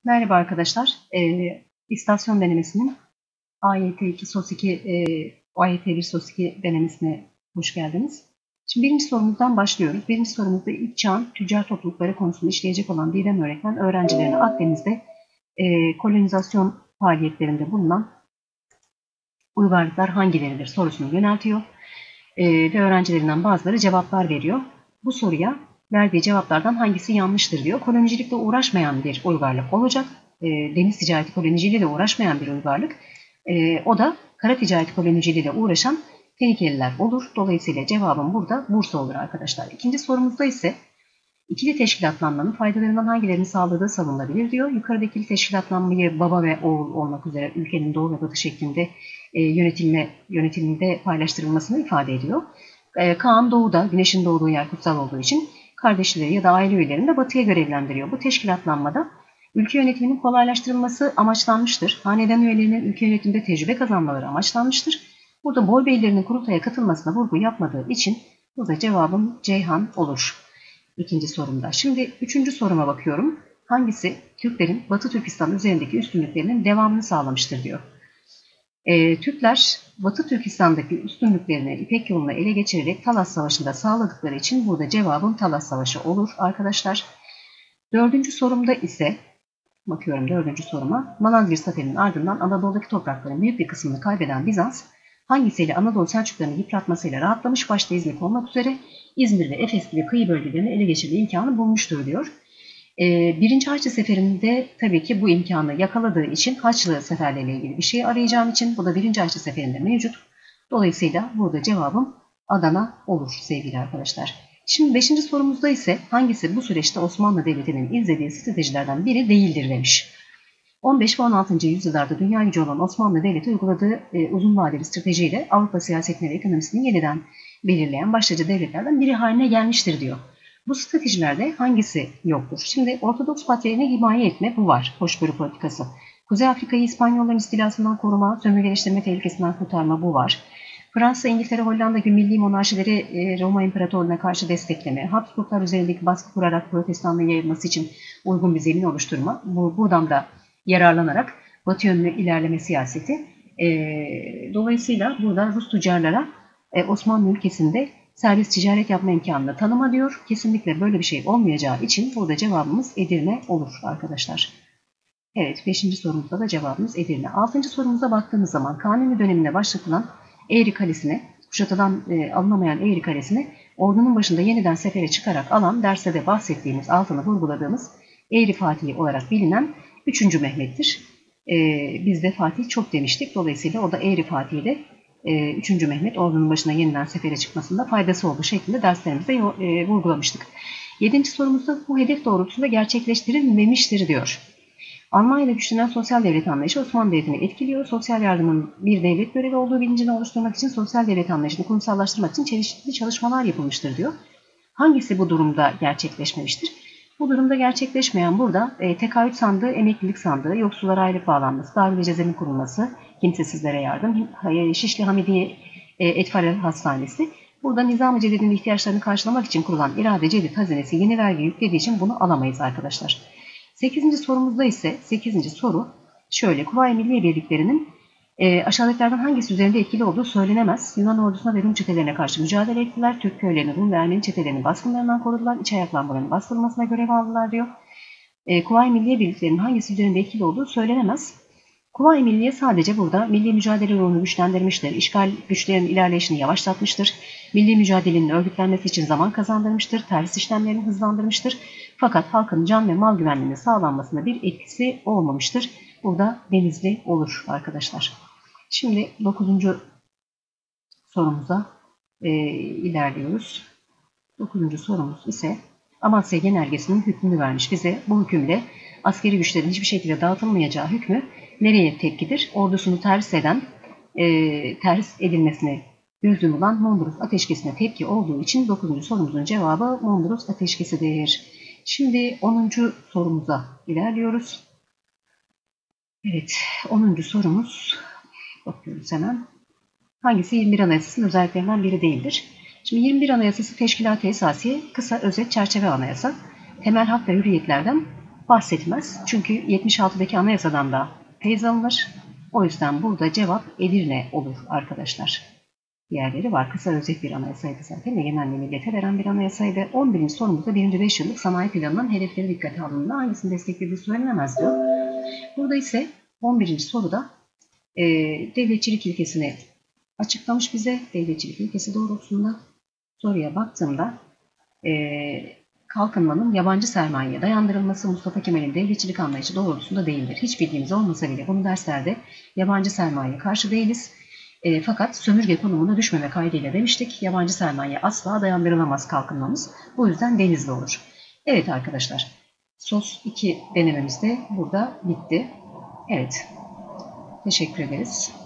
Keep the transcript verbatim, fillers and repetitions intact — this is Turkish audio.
Merhaba arkadaşlar. E, istasyon denemesinin A Y T iki SOS iki, e, A Y T bir SOS iki denemesine hoş geldiniz. Şimdi birinci sorumuzdan başlıyoruz. Birinci sorumuzda ilk çağın tüccar toplulukları konusunu işleyecek olan Didem öğretmen öğrencilerine Akdeniz'de e, kolonizasyon faaliyetlerinde bulunan uygarlıklar hangileridir sorusunu yöneltiyor. E, ve öğrencilerinden bazıları cevaplar veriyor. Bu soruya verdiği cevaplardan hangisi yanlıştır diyor. Kolonicilikle uğraşmayan bir uygarlık olacak. E, deniz ticareti koloniciliğiyle uğraşmayan bir uygarlık. E, o da kara ticareti koloniciliğiyle uğraşan Fenikeliler olur. Dolayısıyla cevabım burada Bursa olur arkadaşlar. İkinci sorumuzda ise ikili teşkilatlanmanın faydalarından hangilerini sağladığı savunulabilir diyor. Yukarıdaki ikili teşkilatlanmayı baba ve oğul olmak üzere ülkenin doğu ve batı şeklinde e, yönetilme, yönetiminde paylaştırılmasını ifade ediyor. E, Kaan doğuda, güneşin doğduğu yer kutsal olduğu için kardeşleri ya da aile üyelerini de batıya görevlendiriyor. Bu teşkilatlanmada ülke yönetiminin kolaylaştırılması amaçlanmıştır. Hanedan üyelerinin ülke yönetiminde tecrübe kazanmaları amaçlanmıştır. Burada boy beylerinin kurultaya katılmasına vurgu yapmadığı için burada cevabım Ceyhan olur. İkinci sorumda. Şimdi üçüncü soruma bakıyorum. Hangisi Türklerin Batı Türkistan üzerindeki üstünlüklerinin devamını sağlamıştır diyor. E, Türkler Batı Türkistan'daki üstünlüklerini İpek yolunu ele geçirerek Talas Savaşı'nda sağladıkları için burada cevabım Talas Savaşı olur arkadaşlar. Dördüncü sorumda ise bakıyorum dördüncü soruma. Malazgirt Zaferi'nin ardından Anadolu'daki toprakların büyük bir kısmını kaybeden Bizans hangisiyle Anadolu Selçuklularını yıpratmasıyla rahatlamış, başta İzmir olmak üzere İzmir ve Efes gibi kıyı bölgelerini ele geçirme imkanı bulmuştur diyor. Ee, Birinci Haçlı Seferi'nde tabii ki bu imkanı yakaladığı için Haçlı seferleriyle ilgili bir şey arayacağım için bu da Birinci Haçlı Seferi'nde mevcut. Dolayısıyla burada cevabım Adana olur sevgili arkadaşlar. Şimdi beşinci sorumuzda ise hangisi bu süreçte Osmanlı Devleti'nin izlediği stratejilerden biri değildir demiş. on beş ve on altıncı yüzyıllarda dünya gücü olan Osmanlı Devleti uyguladığı e, uzun vadeli stratejiyle Avrupa siyasetini ve ekonomisini yeniden belirleyen başlıca devletlerden biri haline gelmiştir diyor. Bu stratejilerde hangisi yoktur? Şimdi Ortodoks Patriğini himaye etme bu var. Hoşgörü politikası. Kuzey Afrika'yı İspanyolların istilasından koruma, sömürgeleştirme tehlikesinden kurtarma bu var. Fransa, İngiltere, Hollanda gibi milli monarşileri e, Roma İmparatorluğu'na karşı destekleme, Habsburglar üzerindeki baskı kurarak protestanlığın yayılması için uygun bir zemin oluşturma. Bu, buradan da yararlanarak Batı yönlü ilerleme siyaseti. E, dolayısıyla burada Rus tüccarlara e, Osmanlı ülkesinde serbest ticaret yapma imkanını tanıma diyor. Kesinlikle böyle bir şey olmayacağı için burada cevabımız Edirne olur arkadaşlar. Evet, beşinci sorumuzda da cevabımız Edirne. Altıncı sorumuza baktığımız zaman Kanuni döneminde başlatılan Eğri Kalesi'ne, kuşatıdan e, alınamayan Eğri Kalesi'ne ordunun başında yeniden sefere çıkarak alan, derste de bahsettiğimiz, altını vurguladığımız Eğri Fatih olarak bilinen üçüncü Mehmet'tir. E, biz de Fatih çok demiştik. Dolayısıyla o da Eğri Fatih'de e, üçüncü Mehmet ordunun başına yeniden sefere çıkmasında faydası olduğu şeklinde derslerimizde e, vurgulamıştık. Yedinci sorumuzda bu hedef doğrultusunda gerçekleştirilmemiştir diyor. Almanya'da güçlenen sosyal devlet anlayışı Osmanlı Devleti'ni etkiliyor. Sosyal yardımın bir devlet görevi olduğu bilincini oluşturmak için sosyal devlet anlayışını kurumsallaştırmak için çeşitli çalışmalar yapılmıştır diyor. Hangisi bu durumda gerçekleşmemiştir? Bu durumda gerçekleşmeyen burada e, tekaüt sandığı, emeklilik sandığı, yoksullara aylık bağlanması, darül cezemin kurulması, kimsesizlere yardım, Şişli Hamidiye e, Etfal Hastanesi. Burada Nizam-ı Cedid'in ihtiyaçlarını karşılamak için kurulan irade cedid hazinesi yeni vergi yüklediği için bunu alamayız arkadaşlar. sekizinci sorumuzda ise sekizinci soru şöyle. Kuvayi Milliye Birliklerinin e, aşağıdakilerden hangisi üzerinde etkili olduğu söylenemez. Yunan ordusuna ve Rum çetelerine karşı mücadele ettiler. Türk köylerini, Rum ve Ermeni çetelerinin baskınlarından korudular. İç ayaklanmaların bastırılmasına görev aldılar diyor. E, Kuvayi Milliye Birliklerinin hangisi üzerinde etkili olduğu söylenemez. Kuvayi Milliye sadece burada milli mücadele ruhunu güçlendirmiştir. İşgal güçlerinin ilerleyişini yavaşlatmıştır. Milli mücadelenin örgütlenmesi için zaman kazandırmıştır. Terhis işlemlerini hızlandırmıştır. Fakat halkın can ve mal güvenliğinin sağlanmasına bir etkisi olmamıştır. Burada Denizli olur arkadaşlar. Şimdi dokuzuncu sorumuza e, ilerliyoruz. dokuzuncu sorumuz ise Amasya Genelgesi'nin hükmünü vermiş bize. Bu hükümle askeri güçlerin hiçbir şekilde dağıtılmayacağı hükmü nereye tepkidir? Ordusunu terhis eden, e, terhis edilmesine lüzum olan Mondros Ateşkesi'ne tepki olduğu için dokuzuncu sorumuzun cevabı Mondros Ateşkesi'dir. Şimdi onuncu sorumuza ilerliyoruz. Evet, onuncu sorumuz, bakıyoruz hemen. Hangisi yirmi bir Anayasası'nın özelliklerinden biri değildir? Şimdi yirmi bir Anayasası Teşkilat-ı Esasiye, kısa özet çerçeve anayasa, temel hak ve hürriyetlerden bahsetmez. Çünkü yetmiş altıdaki anayasadan da feyz alınır. O yüzden burada cevap Edirne olur arkadaşlar. Diğerleri var. Kısa özet bir anayasaydı zaten. Egemenliği millete veren bir anayasaydı. on birinci sorumuzda birinci beş yıllık sanayi planının hedefleri dikkate alındığında hangisini desteklediği söylenemez diyor. Burada ise on birinci soruda e, devletçilik ilkesini açıklamış bize. Devletçilik ilkesi doğrultusunda soruya baktığımda e, kalkınmanın yabancı sermayeye dayandırılması Mustafa Kemal'in devletçilik anlayışı doğrultusunda değildir. Hiç bilgimiz olmasa bile bunu derslerde yabancı sermayeye karşı değiliz. E, fakat sömürge konumuna düşmeme kaydıyla demiştik. Yabancı sermaye asla dayandırılamaz kalkınmamız. Bu yüzden denizli olur. Evet arkadaşlar. S O S iki denememiz de burada bitti. Evet. Teşekkür ederiz.